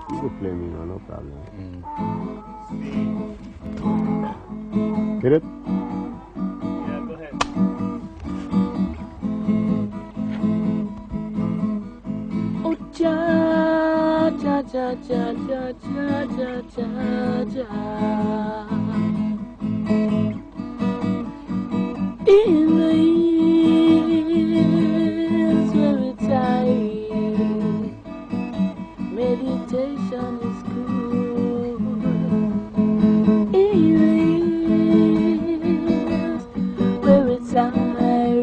You could play me now, no problem. Hit it? Yeah, go ahead. Oh, ja, ja, ja, ja, ja, ja, ja, ja, ja. In the years where it's high, meditation is good. In the years where it's high,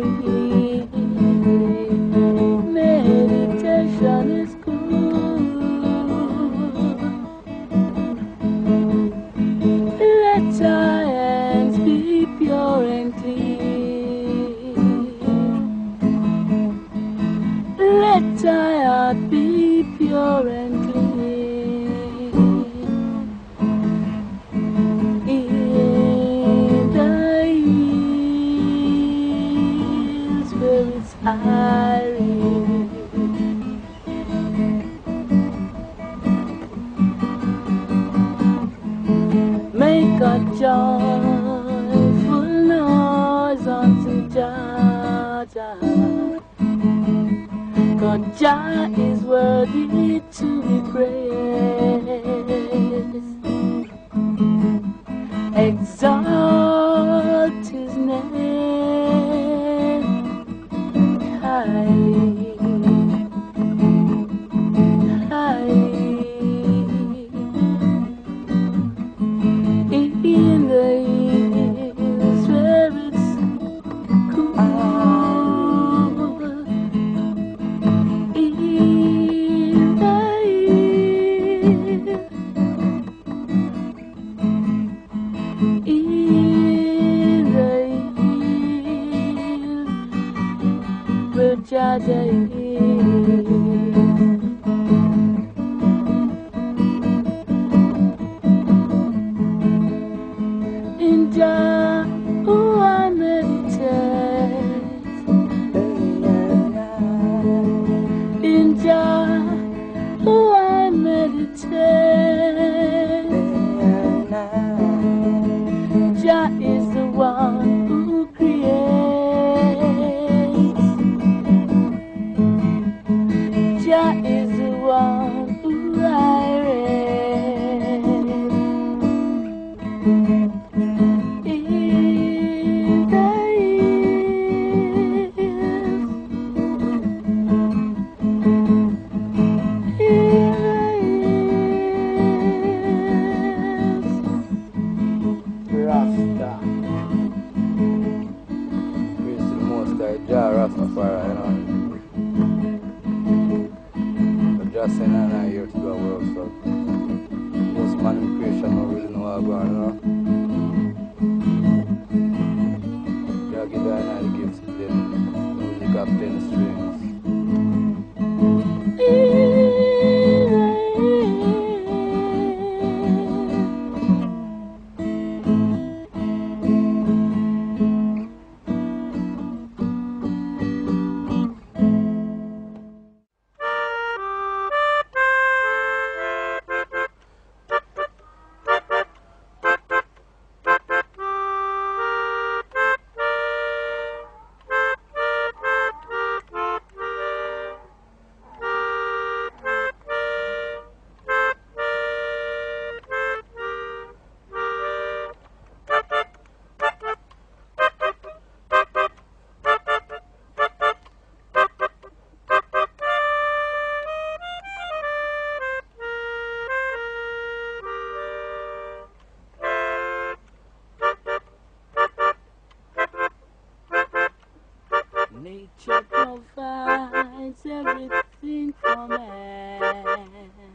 meditation is good. Let our hands be pure and clean. Let our heart be pure and clean. In the hills where it's high, make a joyful noise unto Jah Jah. 'Cause Jah is worthy to be praised. Exalt his name highly, highly. In the hills where it's cool, in the hills, in the hills where Jah Jah is. In Jah, who I meditate. In Jah, who I meditate. Jah is the one who creates. Jah is the one who I read. In the hills, Rasta. Praise to the Most High, Jah Rastafari, you know. But just saying I'm not here to do a work, so most man in creation don't really know how to go on, you know. Jah give you the gifts to play music of 10 strings. nature provides everything for man.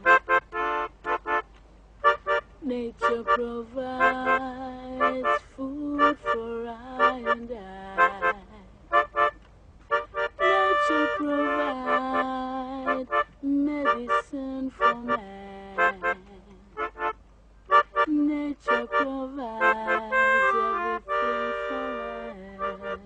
Nature provides food for I and I. Nature provides medicine for man. Nature provides everything for man.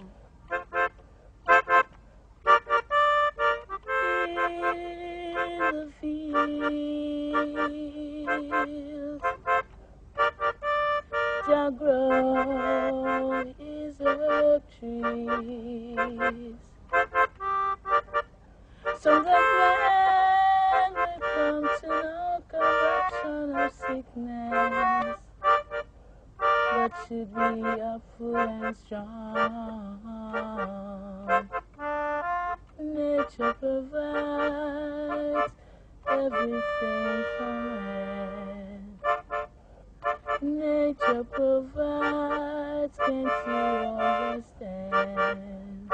In the field fields. Jah grow his herb trees, so that when we come to no corruption or sickness, but should be up full and strong. Nature provides everything for man. Nature provides, can't you understand?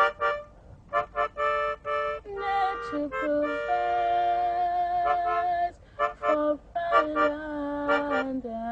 Nature provides for pride and